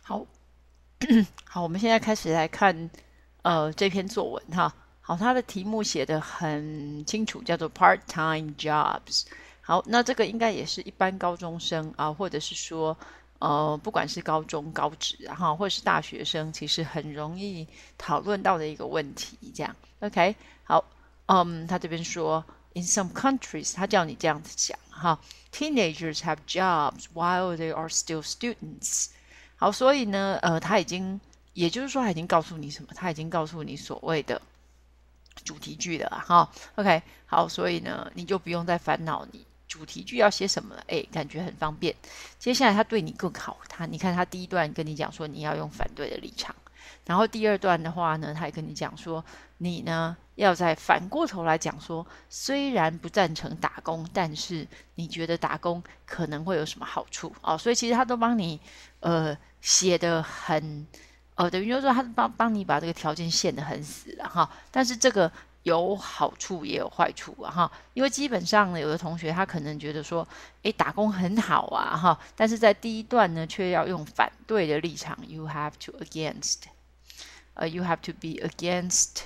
好，好，我们现在开始来看这篇作文哈。好，它的题目写得很清楚，叫做 part-time jobs。好，那这个应该也是一般高中生啊，或者是说不管是高中、高职哈，或者是大学生，其实很容易讨论到的一个问题。这样，OK，好，他这边说，in some countries，他叫你这样子讲哈，teenagers have jobs while they are still students。好，所以呢，他已经，也就是说，他已经告诉你什么？他已经告诉你所谓的主题句了哈。OK，好，所以呢，你就不用再烦恼你主题句要写什么了，哎，感觉很方便。接下来他对你更好，你看他第一段跟你讲说你要用反对的立场，然后第二段的话呢，他也跟你讲说你呢要再反过头来讲说，虽然不赞成打工，但是你觉得打工可能会有什么好处哦，所以其实他都帮你写的很等于就是说他帮你把这个条件限得很死了哈，但是这个有好处也有坏处啊哈，因为基本上呢，有的同学他可能觉得说，诶，打工很好啊哈，但是在第一段呢，却要用反对的立场，you have to against，you have to be against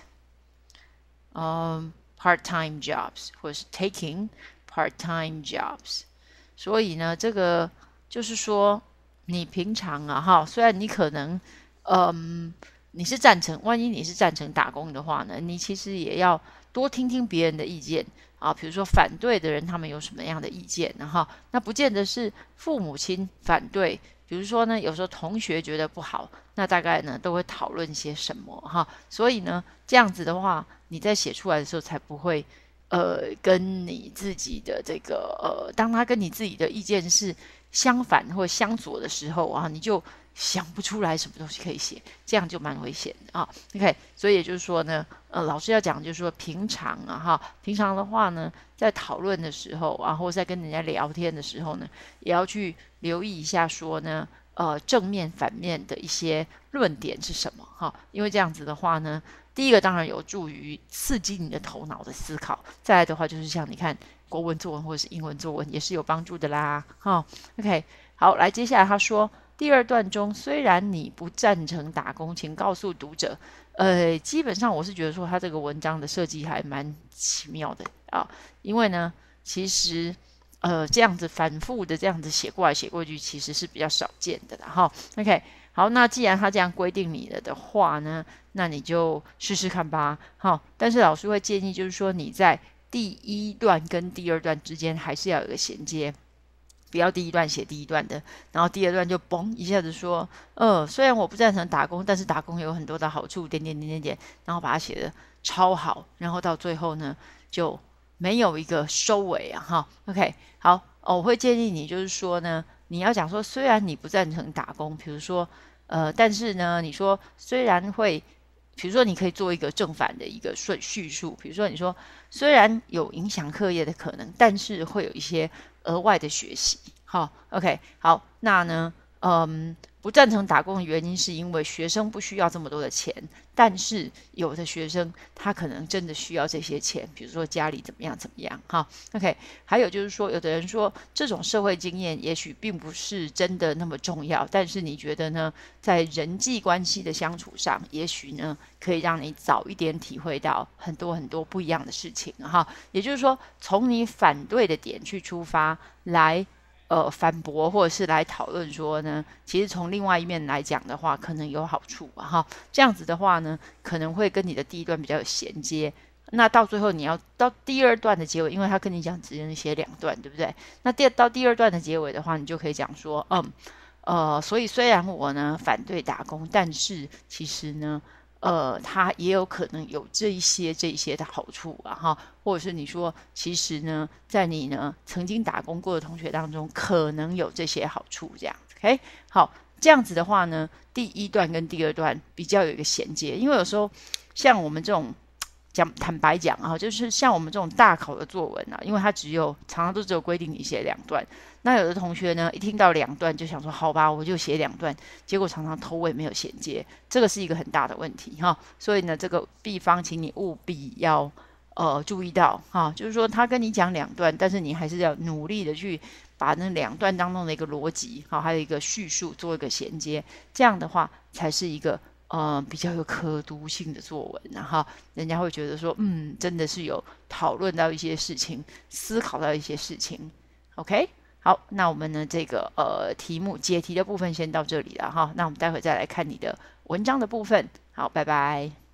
part-time jobs 或者是 taking part-time jobs，所以呢，这个就是说你平常啊哈，虽然你可能嗯，你是赞成，万一你是赞成打工的话呢，你其实也要多听听别人的意见啊。比如说反对的人，他们有什么样的意见，然后那不见得是父母亲反对。比如说呢，有时候同学觉得不好，那大概呢都会讨论些什么哈。所以呢，这样子的话，你在写出来的时候才不会跟你自己的这个当他跟你自己的意见是相反或相左的时候啊，你就想不出来什么东西可以写，这样就蛮危险的啊。OK，所以也就是说呢，老师要讲就是说平常啊哈，平常的话呢，在讨论的时候啊，或者在跟人家聊天的时候呢，也要去留意一下说呢，正面反面的一些论点是什么哈，因为这样子的话呢，第一个当然有助于刺激你的头脑的思考，再来的话就是像你看国文作文或者是英文作文也是有帮助的啦哈。OK，好，来接下来他说。第二段中，虽然你不赞成打工，请告诉读者，基本上我是觉得说他这个文章的设计还蛮奇妙的啊，因为呢，其实这样子反复的这样子写过来写过去，其实是比较少见的啦哈。OK，好，那既然他这样规定你了的话呢，那你就试试看吧。好，但是老师会建议就是说你在第一段跟第二段之间还是要有个衔接。不要第一段写第一段的，然后第二段就嘣一下子说，虽然我不赞成打工，但是打工有很多的好处，点点点点点，然后把它写的超好，然后到最后呢就没有一个收尾啊哈。OK，好，我会建议你就是说呢，你要讲说，虽然你不赞成打工，比如说但是呢，你说虽然会。比如说，你可以做一个正反的一个叙述。比如说，你说虽然有影响课业的可能，但是会有一些额外的学习。好，OK，好，那呢，不赞成打工的原因是因为学生不需要这么多的钱，但是有的学生他可能真的需要这些钱，比如说家里怎么样怎么样，哈，OK，还有就是说，有的人说这种社会经验也许并不是真的那么重要，但是你觉得呢，在人际关系的相处上，也许呢可以让你早一点体会到很多很多不一样的事情，哈，也就是说，从你反对的点去出发来。反驳或者是来讨论说呢，其实从另外一面来讲的话，可能有好处啊哈。这样子的话呢，可能会跟你的第一段比较有衔接。那到最后你要到第二段的结尾，因为他跟你讲只能写两段，对不对？那到第二段的结尾的话，你就可以讲说，所以虽然我呢反对打工，但是其实呢，它也有可能有这一些的好处啊哈，或者是你说，其实呢，在你呢曾经打工过的同学当中，可能有这些好处，这样，OK，好，这样子的话呢，第一段跟第二段比较有一个衔接，因为有时候像我们这种坦白讲啊，就是像我们这种大考的作文啊，因为它常常都只有规定你写两段，那有的同学呢，一听到两段就想说，好吧，我就写两段，结果常常头尾没有衔接，这个是一个很大的问题哈。所以呢，这个地方请你务必要注意到哈，就是说他跟你讲两段，但是你还是要努力的去把那两段当中的一个逻辑，好，还有一个叙述做一个衔接，这样的话才是一个比较有可读性的作文，然后人家会觉得说，真的是有讨论到一些事情，思考到一些事情。OK，好，那我们呢这个题目解题的部分先到这里了哈，那我们待会再来看你的文章的部分。好，拜拜。